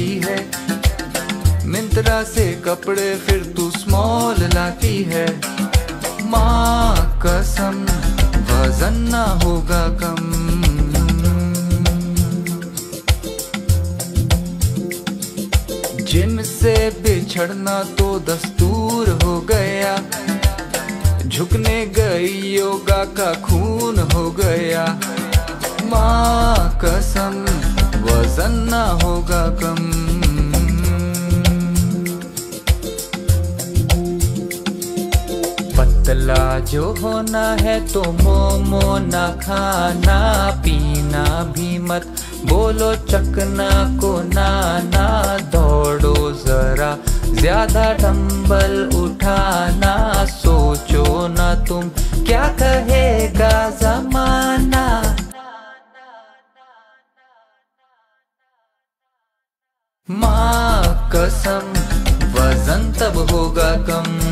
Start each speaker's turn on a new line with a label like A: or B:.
A: लाती है, मिंत्रा से कपड़े फिर तू स्मॉल लाती है। माँ कसम वजन ना होगा कम। जिम से बिछड़ना तो दस्तूर हो गया, झुकने गई योगा का खून हो गया। माँ कसम वजन ना होगा कम। पतला जो होना है तो मोमो ना खाना, पीना भी मत, बोलो चकना को नाना। दौड़ो जरा ज्यादा डंबल उठाना, सोचो ना तुम क्या कहेगा जमाना। माँ कसम वजन तब होगा कम।